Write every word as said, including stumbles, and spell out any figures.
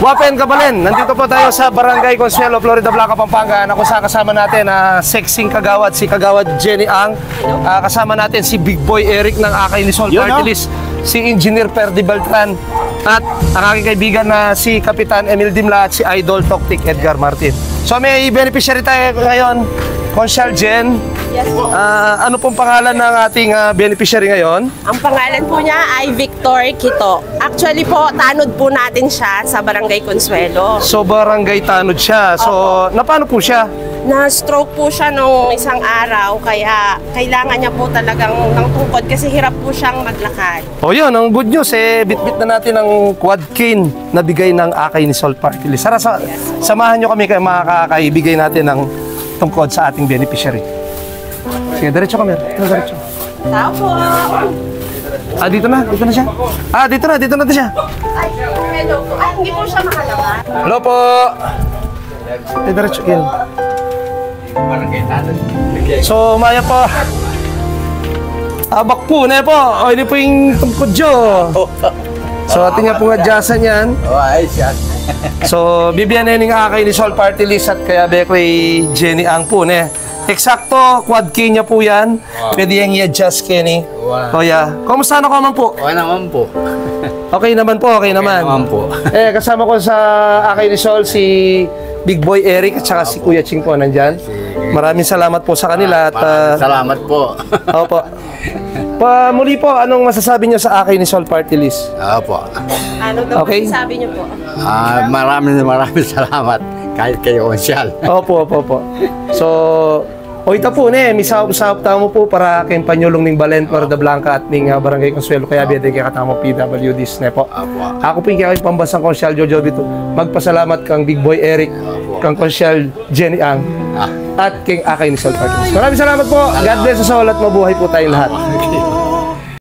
Wapen Kabalen, nandito po tayo sa Barangay Consuelo, Florida Blanca, Pampanga, na kung saan kasama natin uh, sexing kagawad, si Kagawad Jenny Ang, uh, kasama natin si Big Boy Eric ng Akay ni Sol Party List, si Engineer Perdi Beltran, at ang aking kaibigan na si Kapitan Emil Dimla at si Idol Toktik Edgar Martin. So may beneficiary tayo ngayon, Consyal Jen. Yes po. Uh, ano pong pangalan ng ating uh, beneficiary ngayon? Ang pangalan po niya ay Victor Quito. Actually po, tanod po natin siya sa Barangay Consuelo. So barangay tanod siya. So Opo. napano po siya? Na-stroke po siya nung isang araw, kaya kailangan niya po talagang ng tungkod kasi hirap po siyang maglakad. O yun, ang good news eh, bit-bit na natin ang quad cane na bigay ng Akay ni Sol Party List. Sara, sa, samahan nyo kami kay mga kakaibigay natin ng tungkod sa ating beneficiary. Sige, diretso kami. Diretso. Tao po! Ah, dito na. Dito na siya. Ah, dito na. Dito na siya. Ay, hello po. Ay, hindi po siya makalabas. Hello po. Eh, diretso. Yan. So, Maya po. Abak po na po. O, ini po yung tungkod nyo. So, atin nga pong adyasan yan. Oh, ayos yan. So, bibiyanin ng Akay ni Sol Party List at kaya Bekoy Jenny Ang po ne. Eksakto, quad key niya po yan. Wow. Pwede yung i-adjust, Kenny. Wow. O, yeah. Kumusta na ko man po? Okay naman po. Okay naman po, okay naman. Okay naman po. Eh, kasama ko sa Akay ni Sol si Big Boy Eric at saka si Kuya Ching po nandyan. Maraming salamat po sa kanila. At, uh, Salamat po. opo. Pa, muli po, anong masasabi niyo sa Akay ni Sol Party List? Opo. Ano daw Okay. okay. sabi niyo po? Ah, maraming maraming salamat kahit kayo Consyal. Opo, opo, opo. So, o ito po ne, misahop-sahop tamo po para kayong panyulong ning Balen, Florida Blanca at ning uh, Barangay Consuelo, kaya biyade kaya katamo P W Ds ne po. Opo. Ako po yung kaya pambasang Consyal Jojo Bito. Magpasalamat kang Big Boy Eric, kang Consyal Jenny Ang, Ah. at king Akay ni Sol Party List. Maraming salamat po. God bless us all at mabuhay po tayong lahat.